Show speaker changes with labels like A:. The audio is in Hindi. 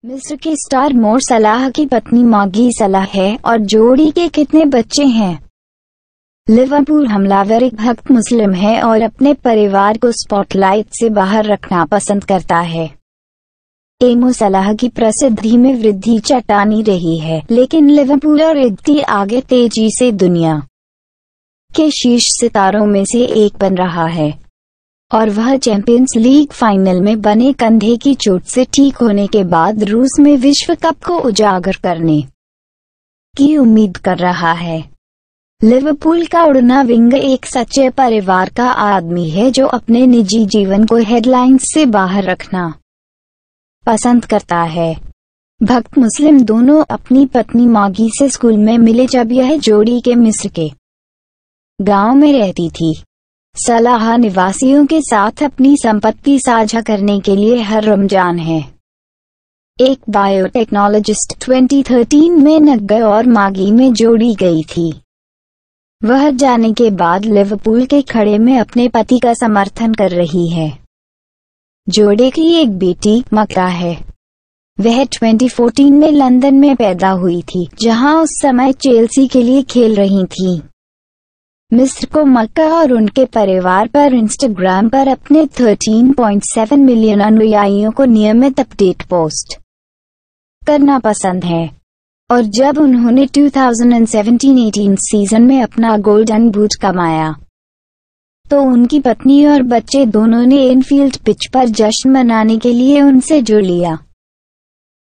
A: मिस्र के स्टार मो सलाह की पत्नी मागी सलाह है और जोड़ी के कितने बच्चे हैं। लिवरपूल हमलावर एक भक्त मुस्लिम है और अपने परिवार को स्पॉटलाइट से बाहर रखना पसंद करता है। मो सलाह की प्रसिद्धि में वृद्धि चट्टानी रही है, लेकिन लिवरपूल और इतनी आगे तेजी से दुनिया के शीर्ष सितारों में से एक बन रहा है और वह चैंपियंस लीग फाइनल में बने कंधे की चोट से ठीक होने के बाद रूस में विश्व कप को उजागर करने की उम्मीद कर रहा है। लिवरपूल का उड़ना विंग एक सच्चे परिवार का आदमी है जो अपने निजी जीवन को हेडलाइंस से बाहर रखना पसंद करता है। भक्त मुस्लिम दोनों अपनी पत्नी मागी से स्कूल में मिले जब यह जोड़ी के मिस्र के गांव में रहती थी। सलाह निवासियों के साथ अपनी संपत्ति साझा करने के लिए हर रमजान है। एक बायोटेक्नोलॉजिस्ट 2013 में नग्गे और मागी में जोड़ी गई थी। वह जाने के बाद लिवरपूल के खड़े में अपने पति का समर्थन कर रही है। जोड़े की एक बेटी मक्का है। वह 2014 में लंदन में पैदा हुई थी, जहां उस समय चेल्सी के लिए खेल रही थी। मिस्र को मक्का और उनके परिवार पर इंस्टाग्राम पर अपने 13.7 मिलियन अनुयायियों को नियमित अपडेट पोस्ट करना पसंद है और जब उन्होंने 2017-18 सीजन में अपना गोल्डन बूट कमाया तो उनकी पत्नी और बच्चे दोनों ने एनफील्ड पिच पर जश्न मनाने के लिए उनसे जुड़ लिया।